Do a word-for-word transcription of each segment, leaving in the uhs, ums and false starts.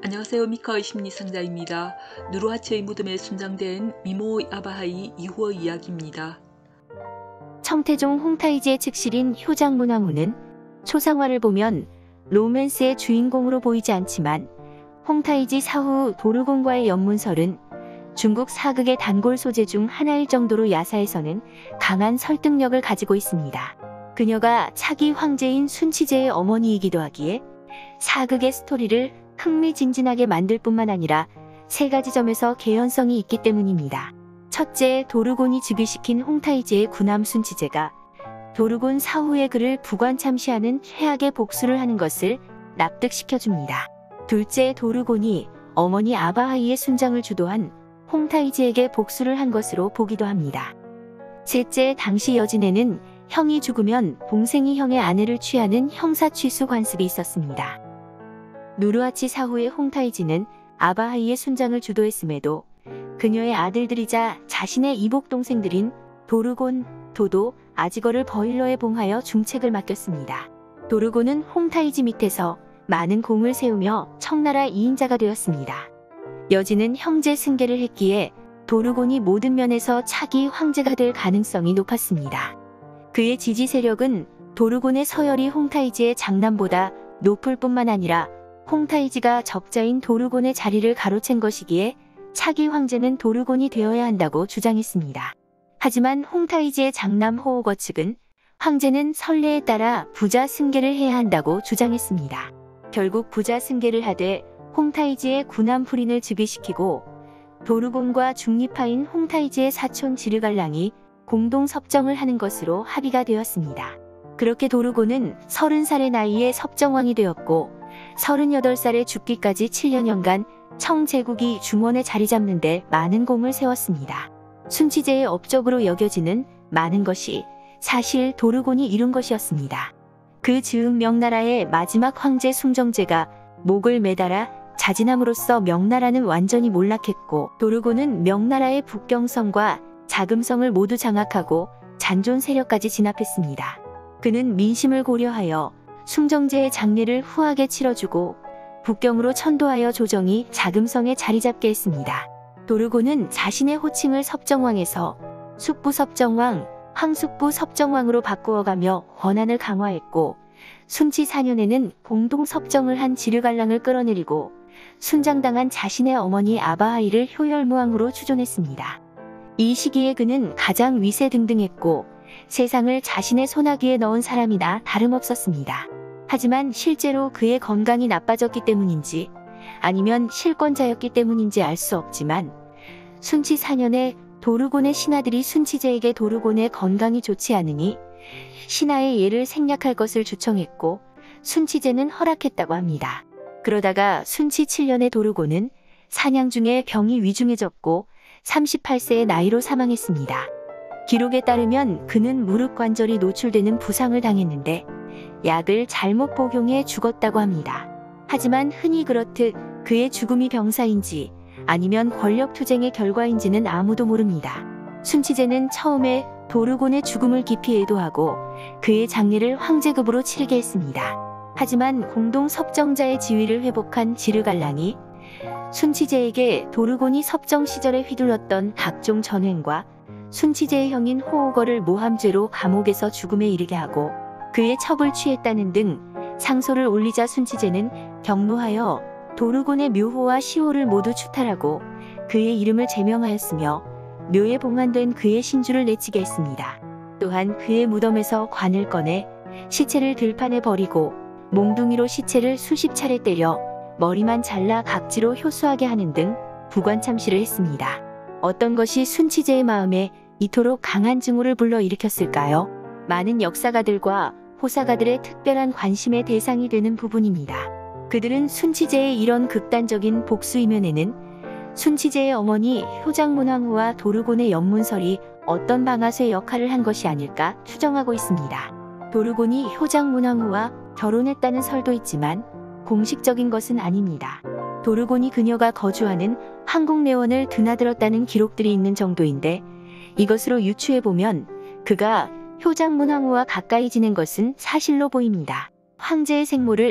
안녕하세요. 미카의 심리상자입니다. 누르하치의 무덤에 순장된 미모 아바하이 이후의 이야기입니다. 청태종 홍타이지의 측실인 효장문왕후는 초상화를 보면 로맨스의 주인공으로 보이지 않지만 홍타이지 사후 도르곤과의 연문설은 중국 사극의 단골 소재 중 하나일 정도로 야사에서는 강한 설득력을 가지고 있습니다. 그녀가 차기 황제인 순치제의 어머니이기도 하기에 사극의 스토리를 흥미진진하게 만들 뿐만 아니라 세 가지 점에서 개연성이 있기 때문입니다. 첫째, 도르곤이 즉위시킨 홍타이지의 구남 순치제가 도르곤 사후의 그를 부관참시하는 최악의 복수를 하는 것을 납득시켜줍니다. 둘째, 도르곤이 어머니 아바하이의 순장을 주도한 홍타이지에게 복수를 한 것으로 보기도 합니다. 셋째, 당시 여진에는 형이 죽으면 동생이 형의 아내를 취하는 형사취수 관습이 있었습니다. 누르하치 사후의 홍타이지는 아바하이의 순장을 주도했음에도 그녀의 아들들이자 자신의 이복 동생들인 도르곤, 도도, 아지거를 버일러에 봉하여 중책을 맡겼습니다. 도르곤은 홍타이지 밑에서 많은 공을 세우며 청나라 이인자가 되었습니다. 여진은 형제 승계를 했기에 도르곤이 모든 면에서 차기 황제가 될 가능성이 높았습니다. 그의 지지 세력은 도르곤의 서열이 홍타이지의 장남보다 높을 뿐만 아니라 홍타이지가 적자인 도르곤의 자리를 가로챈 것이기에 차기 황제는 도르곤이 되어야 한다고 주장했습니다. 하지만 홍타이지의 장남 호오거 측은 황제는 선례에 따라 부자 승계를 해야 한다고 주장했습니다. 결국 부자 승계를 하되 홍타이지의 구남 풀인을 즉위시키고 도르곤과 중립파인 홍타이지의 사촌 지르갈랑이 공동 섭정을 하는 것으로 합의가 되었습니다. 그렇게 도르곤은 서른 살의 나이에 섭정왕이 되었고 서른여덟 살에 죽기까지 칠 년여간 청제국이 중원에 자리 잡는 데 많은 공을 세웠습니다. 순치제의 업적으로 여겨지는 많은 것이 사실 도르곤이 이룬 것이었습니다. 그 즈음 명나라의 마지막 황제 숭정제가 목을 매달아 자진함으로써 명나라는 완전히 몰락했고 도르곤은 명나라의 북경성과 자금성을 모두 장악하고 잔존 세력까지 진압했습니다. 그는 민심을 고려하여 숭정제의 장례를 후하게 치러주고 북경으로 천도하여 조정이 자금성에 자리 잡게 했습니다. 도르곤은 자신의 호칭을 섭정왕에서 숙부 섭정왕, 황숙부 섭정왕으로 바꾸어가며 권한을 강화했고 순치 사 년에는 공동 섭정을 한 지르갈랑을 끌어내리고 순장당한 자신의 어머니 아바하이를 효열무왕으로 추존했습니다. 이 시기에 그는 가장 위세등등했고 세상을 자신의 소나기에 넣은 사람이나 다름없었습니다. 하지만 실제로 그의 건강이 나빠졌기 때문인지 아니면 실권자였기 때문인지 알 수 없지만 순치 사 년에 도르곤의 신하들이 순치제에게 도르곤의 건강이 좋지 않으니 신하의 예를 생략할 것을 주청했고 순치제는 허락했다고 합니다. 그러다가 순치 칠 년에 도르곤은 사냥 중에 병이 위중해졌고 삼십팔 세의 나이로 사망했습니다. 기록에 따르면 그는 무릎 관절이 노출되는 부상을 당했는데 약을 잘못 복용해 죽었다고 합니다. 하지만 흔히 그렇듯 그의 죽음이 병사인지 아니면 권력투쟁의 결과인지는 아무도 모릅니다. 순치제는 처음에 도르곤의 죽음을 깊이 애도하고 그의 장례를 황제급으로 치르게 했습니다. 하지만 공동 섭정자의 지위를 회복한 지르갈랑이 순치제에게 도르곤이 섭정 시절에 휘둘렀던 각종 전횡과 순치제의 형인 호오거를 모함죄로 감옥에서 죽음에 이르게 하고 그의 첩을 취했다는 등 상소를 올리자 순치제는 경노하여 도르곤의 묘호와 시호를 모두 추탈하고 그의 이름을 제명하였으며 묘에 봉안된 그의 신주를 내치게 했습니다. 또한 그의 무덤에서 관을 꺼내 시체를 들판에 버리고 몽둥이로 시체를 수십 차례 때려 머리만 잘라 각지로 효수하게 하는 등 부관참시를 했습니다. 어떤 것이 순치제의 마음에 이토록 강한 증오를 불러일으켰을까요? 많은 역사가들과 호사가들의 특별한 관심의 대상이 되는 부분입니다. 그들은 순치제의 이런 극단적인 복수 이면에는 순치제의 어머니 효장문왕후와 도르곤의 연문설이 어떤 방아쇠 역할을 한 것이 아닐까 추정하고 있습니다. 도르곤이 효장문왕후와 결혼했다는 설도 있지만 공식적인 것은 아닙니다. 도르곤이 그녀가 거주하는 황국내원을 드나들었다는 기록들이 있는 정도인데 이것으로 유추해보면 그가 효장문왕후와 가까이 지낸 것은 사실로 보입니다. 황제의 생모를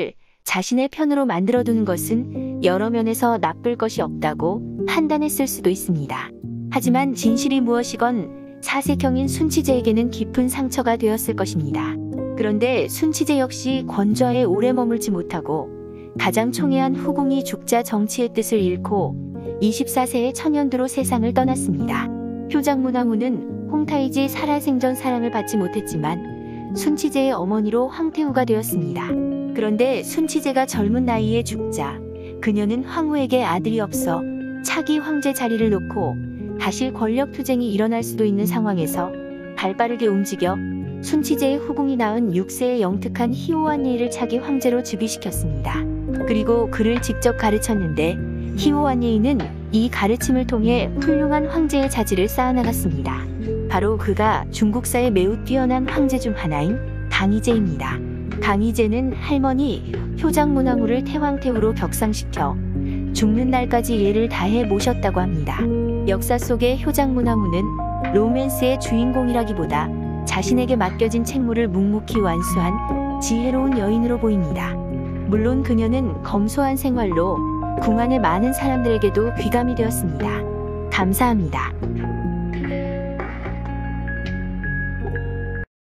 자신의 편으로 만들어두는 것은 여러 면에서 나쁠 것이 없다고 판단했을 수도 있습니다. 하지만 진실이 무엇이건 사색형인 순치제에게는 깊은 상처가 되었을 것입니다. 그런데 순치제 역시 권좌에 오래 머물지 못하고 가장 총애한 후궁이 죽자 정치의 뜻을 잃고 이십사 세의 천연두로 세상을 떠났습니다. 효장문왕후는 홍타이지 살아생전 사랑을 받지 못했지만 순치제의 어머니로 황태후가 되었습니다. 그런데 순치제가 젊은 나이에 죽자 그녀는 황후에게 아들이 없어 차기 황제 자리를 놓고 다시 권력 투쟁이 일어날 수도 있는 상황에서 발빠르게 움직여 순치제의 후궁이 낳은 육 세의 영특한 희호완예를 차기 황제로 즉위시켰습니다. 그리고 그를 직접 가르쳤는데 희호완예는 이 가르침을 통해 훌륭한 황제의 자질을 쌓아나갔습니다. 바로 그가 중국사의 매우 뛰어난 황제 중 하나인 강희제입니다. 강희제는 할머니 효장문왕후를 태왕태후로 격상시켜 죽는 날까지 예를 다해 모셨다고 합니다. 역사 속의 효장문왕후는 로맨스의 주인공이라기보다 자신에게 맡겨진 책무를 묵묵히 완수한 지혜로운 여인으로 보입니다. 물론 그녀는 검소한 생활로 궁 안의 많은 사람들에게도 귀감이 되었습니다. 감사합니다.